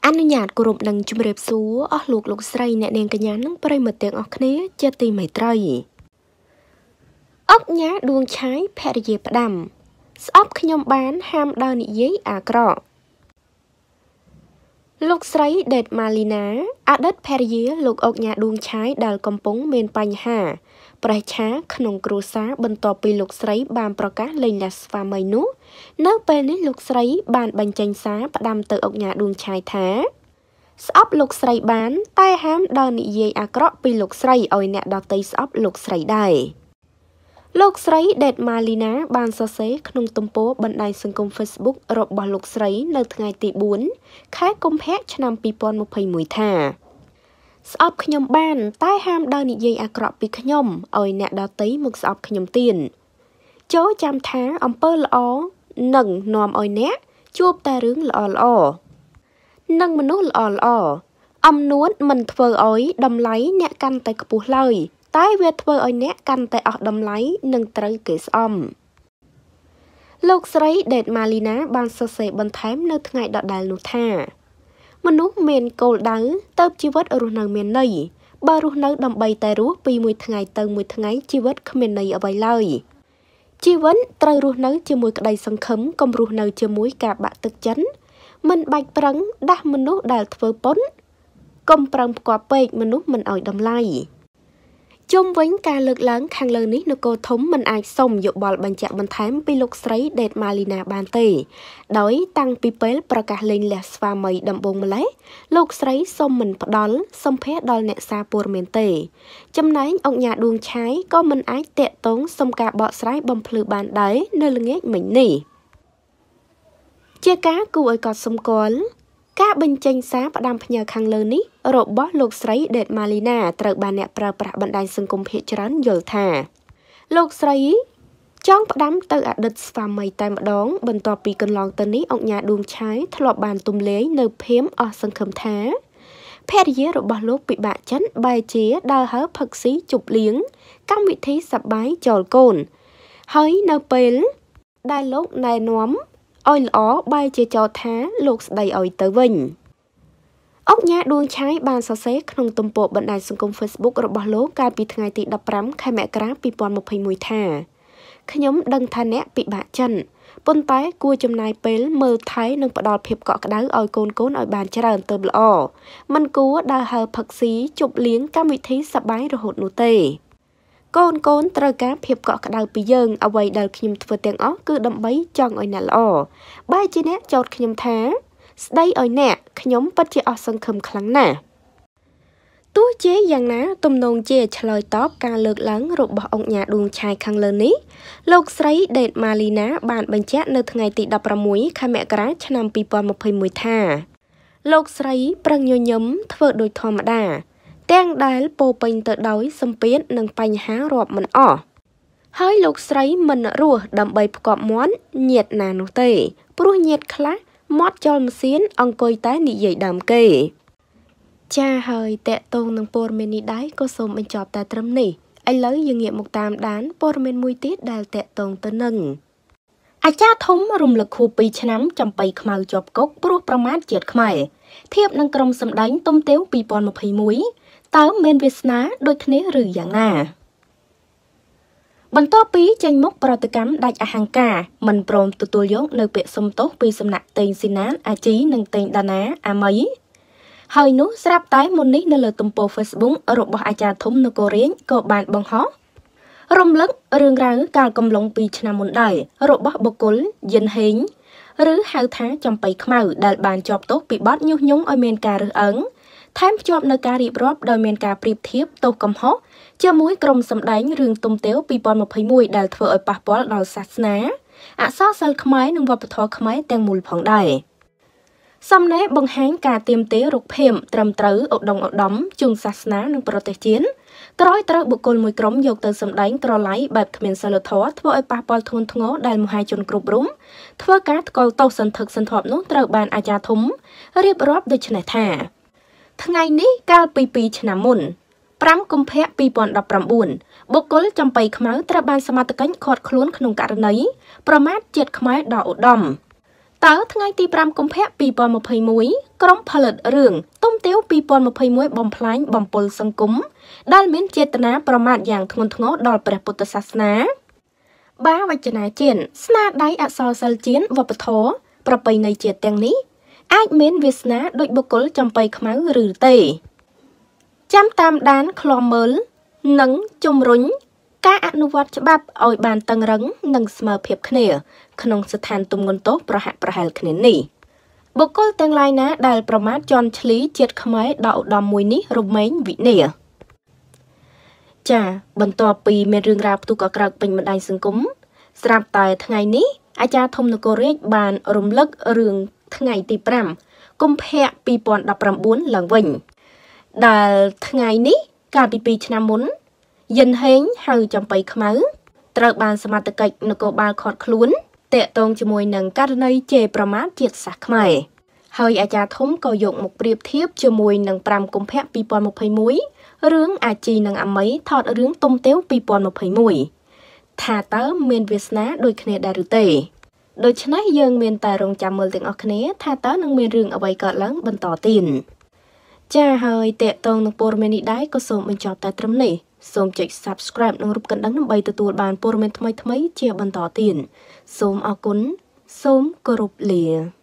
អនុញ្ញាតគោរពនឹងជំរាបសួរអស់លោកស្រីអ្នកនាងកញ្ញានិងប្រិយមិត្តទាំងអស់គ្នាជាទីមេត្រីអុកញ៉ាដួងឆាយភរិយាផ្ដាំស្អប់ខ្ញុំបានហាមដើរនិយាយអាក្រក់លោកស្រីដេតម៉ាលីណាអតីតភរិយាលោកអុកញ៉ាដួងឆាយដែលកំពុងមានបញ្ហាប្រេះឆាក្នុងគ្រួសារបន្ទាប់ពីលោកស្រីបានប្រកាសលែងលះស្វាមីនោះនៅពេលនេះលោកស្រីបានបញ្ចេញសារផ្ដាំទៅអុកញ៉ាដួងឆាយថាស្អប់លោកស្រីបានតែហាមដើរនិយាយអាក្រក់ពីលោកស្រីឲ្យអ្នកដទៃស្អប់លោកស្រីដែរលោកស្រីដេតម៉ាលីណាបានសរសេរក្នុងទំព័របណ្ដាញសង្គម Facebook របស់លោកស្រីនៅថ្ងៃទី4ខែកុម្ភៈឆ្នាំ2021ថាស្អប់ខ្ញុំបានតែហាមដើរនិយាយអាក្រក់ពីខ្ញុំឲ្យអ្នកដទៃមកស្អប់ខ្ញុំទៀតចូលចាំថាអំពើល្អនឹងនាំឲ្យអ្នកជួបតែរឿងល្អនិងមនុស្សល្អអំនួតមិនធ្វើឲ្យតម្លៃអ្នកកាន់តែខ្ពស់ឡើយតែវាធ្វើឲ្យអ្នកកាន់តែអស់តម្លៃនិងត្រូវគេស្អំលោកស្រីដេតម៉ាលីណាបានសរសេរបន្ថែមនៅថ្ងៃដដែលនោះថាមនុស្សមានគោលដៅទៅជីវិតរស់នៅមានន័យបើរស់នៅដើម្បីតែរស់ពីមួយថ្ងៃទៅមួយថ្ងៃជីវិតគ្មានន័យអ្វីឡើយជីវិតត្រូវរស់នៅជាមួយក្តីសង្ឃឹមកុំរស់នៅជាមួយការបាក់ទឹកចិត្តមិនបាច់ប្រឹងដាស់មនុស្សដែលធ្វើប៉ុនកុំប្រឹងផ្គាប់ពេកមនុស្សមិនឲ្យតម្លៃជុំវិញការលើកឡើងខាងលើនេះនគរធំមិនអាចសុំយោបល់បញ្ជាក់បន្ថែមពីលោកស្រីដេតម៉ាលីណាបានទេដោយតាំងពីពេលប្រកាសលែងលះស្វាមីដំបូងម្លេះលោកស្រីសុំមិនផ្ដល់សម្ភារដល់អ្នកសារព័ត៌មានទេចំណែកអុកញ៉ាដួងឆាយក៏មិនអាចតាក់ទងសុំការបកស្រាយបំភ្លឺបានដែរនៅល្ងាចមិញនេះជាការគួរឲ្យកត់សម្គាល់ការបញ្ចេញសារផ្ដាំផ្ញើខាងលើនេះរបស់លោកស្រីដេតម៉ាលីណាត្រូវបានអ្នកប្រើប្រាស់បណ្ដាញសង្គមភាគច្រើនយល់ថាលោកស្រីចង់ផ្ដាំទៅអតីតស្វាមីតែម្ដងបន្ទាប់ពីកន្លងទៅនេះអុកញ៉ាដួងឆាយធ្លាប់បានទំលាយនៅភៀមអស់សង្ឃឹមថាភរិយារបស់លោកពិបាកចិត្តបែរជាដើរហើរផឹកស៊ីជប់លៀងកម្មវិធីសប្បាយចោលកូនហើយនៅពេលដែលលោកណែនាំឲ្យល្អបែរជាចោទថាលោកស្ដីឲ្យទៅវិញអុកញ៉ាដួងឆាយបានសរសេរក្នុងទំព័របណ្ដាញសង្គម Facebook របស់លោកកាលពីថ្ងៃទី15ខែមករា2021ថាខ្ញុំដឹងថាអ្នកពិបាកចិត្តប៉ុន្តែគួរចំណាយពេលមើលថែនិងផ្ដល់ភាពកក់ក្ដៅឲ្យកូនឲ្យបានច្រើនទៅល្អមិនគួរដើរហើរផឹកស៊ីជប់លៀងកម្មវិធីសប្បាយរហូតនោះទេកូនត្រូវការភាពកក់ក្ដៅពីយើងអ្វីដែលខ្ញុំធ្វើទាំងអស់គឺដើម្បីចង់ឲ្យអ្នកល្អបែរជាអ្នកចោទខ្ញុំថាស្ដីឲ្យអ្នកខ្ញុំពិតជាអស់សង្ឃឹមខ្លាំងណាស់ទោះជាយ៉ាងណាទំនងជាឆ្លើយតបការលើកឡើងរបស់អុកញ៉ាដួងឆាយខាងលើនេះលោកស្រីដេតម៉ាលីណាបានបញ្ជាក់នៅថ្ងៃទី16ខែមករាឆ្នាំ2021ថាលោកស្រីប្រឹងញញឹមធ្វើដូចធម្មតាទាំងដែលពោពេញទៅដោយសម្ពាធនិងបញ្ហារាប់មិនអស់ហើយលោកស្រីមិនរស់ដើម្បីផ្គាប់មាត់ញាតណានោះទេព្រោះញាតខ្លះមាត់ចោលម៉ាស៊ីនអង្គុយតែនិយាយដើមគេចាហើយតកតងនឹងព័ត៌មាននេះដែរក៏សូមបញ្ចប់តែត្រឹមនេះឥឡូវយើងងាកមកតាមដានព័ត៌មានមួយទៀតដែលតកតងទៅនឹងអាចារ្យធំរំលឹកខួប2ឆ្នាំចំបៃខ្មៅជាប់គុកព្រោះប្រមាថជាតិខ្មែរធៀបនឹងក្រុមសម្ដែងទុំទាវ2021តើមានវាសនាដូចគ្នាឬយ៉ាងណាបន្ទាប់ពីចេញមុខប្រតិកម្មដាច់អហង្ការមិនព្រមទទួលយកនៅពាក្យសុំទោសពីសំណាក់តេងស៊ីណានអាជីនិងតេងដាណាអាមីហើយនោះស្រាប់តែមុននេះនៅលើទំព័រ Facebook របស់អាចារ្យធំនគររាជក៏បានបង្ហោះរំលឹករឿងរ៉ាវកាលកំឡុង2ឆ្នាំមុនដែររបស់បុគ្គលយិនហេងឬហៅថាចំបៃខ្មៅដែលបានជាប់ទោសពីបទញុះញង់ឲ្យមានការរើសអើងថែមភ្ជាប់នៅការរៀបរាប់ដោយមានការប្រៀបធៀបទោសកំហុសជាមួយក្រុមសម្ដែងរឿងទុំទាវ2021ដែលធ្វើឲ្យប៉ះពាល់ដល់សាសនាអក្សរសិល្ប៍ខ្មែរនិងវប្បធម៌ខ្មែរទាំងមូលផងដែរសំណេរបង្ហាញការទាមទាររកភៀមត្រឹមត្រូវឧត្តមជុងសាសនានិងប្រទេសជាតិក្រោយត្រូវបុគ្គលមួយក្រុមយកទៅសម្ដែងក្រឡៃបែបគ្មានសីលធម៌ធ្វើឲ្យប៉ះពាល់ធ្ងន់ធ្ងរដែលមហាជនគ្រប់រូបធ្វើការថ្កោលទោសសន្ធឹកសន្ធាប់នោះត្រូវបានអាចារ្យធំរៀបរាប់ដូចនេះថាថ្ងៃនេះកាលពី2ឆ្នាំមុន5កុម្ភៈ2019បុគ្គលចំបៃខ្មៅត្រូវបានសមត្ថកិច្ចឃាត់ខ្លួនក្នុងករណីប្រមាថជាតិខ្មែរដល់ឧត្តម តើថ្ងៃទី5កុម្ភៈ2021 ក្រុមផលិតរឿងទុំទាវ2021បំផ្លាញបំពុលសង្គមដែលមានចេតនាប្រមាថយ៉ាងធ្ងន់ធ្ងរដល់ព្រះពុទ្ធសាសនាបាវចនាជាតិស្នាដៃអក្សរសិល្ប៍ជាតិវប្បធម៌ប្រពៃណីជាតិទាំងនេះអាចមានវាសនាដោយបុគ្គលចំបៃខ្មៅឬទេចាំតាមដានឃ្លាំមើលនិងជំរុញការអនុវត្តច្បាប់ឲ្យបានតឹងរឹងនិងស្មើភាពគ្នាក្នុងស្ថានទម្ងន់ទោសប្រហាក់ប្រហែលគ្នានេះបុគ្គលទាំងឡាយណាដែលប្រមាថជន់ឈ្លីជាតិខ្មែរដល់ឧត្តមមួយនេះរមែងវិនាចាបន្ទាប់ពីមានរឿងរ៉ាវផ្ទុះកក្រើកពេញបណ្ដាញសង្គមស្រាប់តែថ្ងៃនេះអាចារ្យធំនគររាជបានរំលឹករឿងថ្ងៃទី5កុម្ភៈ2019ឡើងវិញដែលថ្ងៃនេះកាលពី2ឆ្នាំមុនយិនហេងហៅចំបៃខ្មៅត្រូវបានសមត្ថកិច្ចនគរបាលឃាត់ខ្លួនតាក់ទងជាមួយនឹងករណីជេរប្រមាថជាតិសាសន៍ខ្មែរហើយអាចារ្យធំក៏យកមកប្រៀបធៀបជាមួយនឹង5កុម្ភៈ2021រឿងអាជីនិងអាមីថតរឿងទុំទាវ2021ថាតើមានវាសនាដូចគ្នាដែរឬទេដូច្នេះយើងមានតែរងចាំមើលទាំងអស់គ្នាថាតើនឹងមានរឿងអ្វីកើតឡើងបន្តទៀតចាហើយតាក់ទងនឹងព័ត៌មាននេះដែរក៏សូមបញ្ចប់តែត្រឹមនេះសូមចុច Subscribe និងរូបកណ្ដឹងដើម្បីទទួលបានព័ត៌មានថ្មីៗជាបន្តទៀតសូមអរគុណសូមគោរពលា